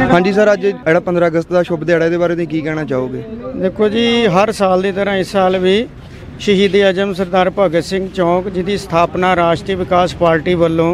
हाँ जी सर, अज जो 15 अगस्त का शुभ दिहाड़ा इहदे बारे की कहना चाहोगे? देखो जी, हर साल की तरह इस साल भी शहीद आजम सरदार भगत सिंह चौक जिसकी स्थापना राष्ट्रीय विकास पार्टी वालों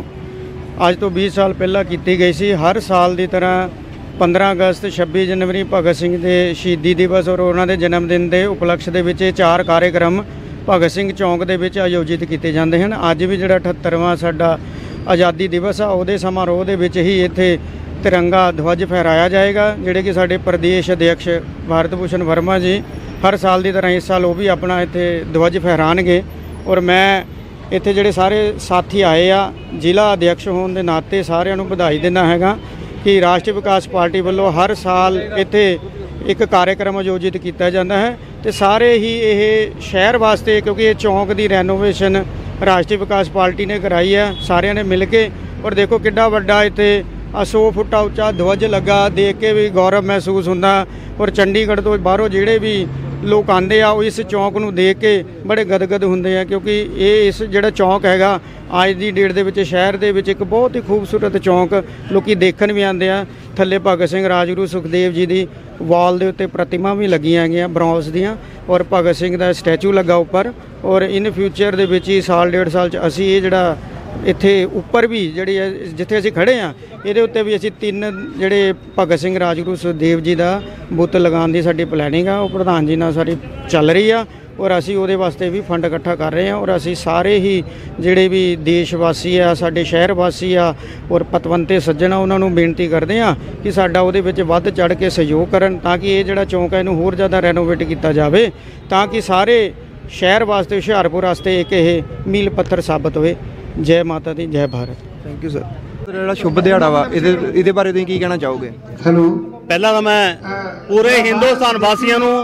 अज तो 20 साल पहला की गई सी। हर साल की तरह 15 अगस्त 26 जनवरी भगत सिंह के शहीदी दिवस और उन्होंने जन्मदिन के उपलक्ष्य के विच 4 कार्यक्रम भगत सिंह चौक के विच आयोजित किए जाते हैं। अज भी जो 78वां साडा आज़ादी दिवस आ उहदे समारोह के विच ही इत्थे तिरंगा ध्वज फहराया जाएगा, जिहड़े कि साडे प्रदेश अध्यक्ष भारत भूषण वर्मा जी हर साल की तरह इस साल वो भी अपना इत्थे ध्वज फहराणगे। और मैं इत्थे जिहड़े सारे साथी आए आ जिला अध्यक्ष होने के नाते सारिਆਂ ਨੂੰ ਵਧਾਈ दिना हैगा कि राष्ट्रीय विकास पार्टी वालों हर साल इत्थे एक कार्यक्रम आयोजित किया जाता है तो सारे ही ये शहर वास्ते, क्योंकि ये चौंक की रैनोवेशन राष्ट्रीय विकास पार्टी ने कराई है सारिਆਂ ने मिल के। और देखो किड्डा वड्डा इत्थे 100 फुटा उच्चा ध्वज लगा, देख के भी गौरव महसूस होंदा। और चंडीगढ़ तो बाहरों जिहड़े भी लोग आते आ इस चौंक नूं देख के बड़े गदगद होंदे आ, क्योंकि ये इस जिहड़ा चौंक हैगा अज की डेट दे विच शहर दे विच एक बहुत ही खूबसूरत चौंक लोग देखण भी आते हैं। थल्ले भगत सिंह राजगुरू सुखदेव जी की वाल के उत्ते प्रतिमा भी लगियां गईयां ब्रॉन्ज दियां और भगत सिंह का स्टैचू लगा उपर। और इन फ्यूचर दे विच ही साल 1.5 साल असी ये जिहड़ा इत्थे उपर भी जिहड़ी जिथे असीं खड़े हाँ इहदे उत्ते भी असीं 3 जिहड़े भगत सिंह राजगुरू सुखदेव जी का बुत लगाउण दी साडी प्लैनिंग आ, वो प्रधान जी नाल साडी चल रही आ। और असी उहदे वास्ते भी फंड इकट्ठा कर रहे हैं। और असी सारे ही जिहड़े भी देश वासी आ साडे शहर वासी आ और पतवंते सज्जन आ उन्हां नूं बेनती करदे आ कि साडा उहदे विच वध चढ़ के सहयोग करन, ताकि ये जिहड़ा चौंक है इहनूं होर ज़्यादा रैनोवेट किया जाए, ताकि सारे शहर वास्ते हुशियारपुर वास्ते एक ये मील पत्थर साबित होए। जय माता दी, जय भारत। Thank you sir. ਜਿਹੜਾ शुभ दिहाड़ा वा ਇਹਦੇ ਬਾਰੇ ਤੁਸੀਂ ਕੀ ਕਹਿਣਾ ਚਾਹੋਗੇ? हेलो, पहला तो मैं पूरे हिंदुस्तान वासियों नूं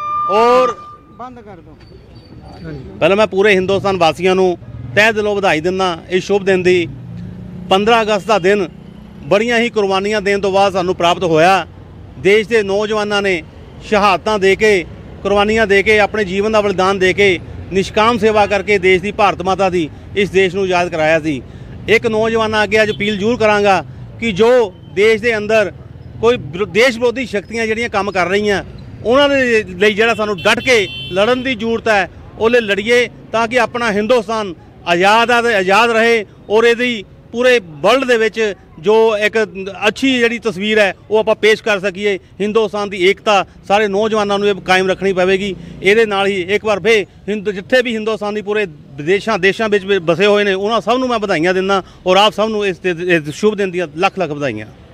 और बंद कर दो। पहले मैं पूरे हिंदुस्तान वासियों नूं तह दिलों ਵਧਾਈ दिंदा इस शुभ दिन की। 15 अगस्त का दिन बड़ियां ही कुर्बानियां देने तो बाद सानूं प्राप्त होया। देश के नौजवानों ने शहादतां दे के कुर्बानियां दे के अपने जीवन का बलिदान दे के निष्काम सेवा करके देश की भारत माता की इस देश को याद कराया सी। एक नौजवान अगे अज अपील जरूर करांगा कि जो देश के अंदर कोई देश विरोधी शक्तियां जिहड़ियां काम कर रही हैं उन्होंने लिए जिहड़ा सानूं डट के लड़न की जरूरत है वो लड़िए, ताकि अपना हिंदुस्तान आज़ाद रहे। और यदि पूरे वर्ल्ड दे विच जो एक अच्छी जिहड़ी तस्वीर है वो आप पेश कर सकीए। हिंदुस्तान की एकता सारे नौजवानों को कायम रखनी पवेगी। ये नाल ही एक बार फिर जिथे भी हिंदुस्तान की पूरे देशों में बसे हुए हैं उन्होंने सब नूं मैं बधाइयां दिंदा और आप सब नूं इस शुभ दिन दी लख लख बधाइयां।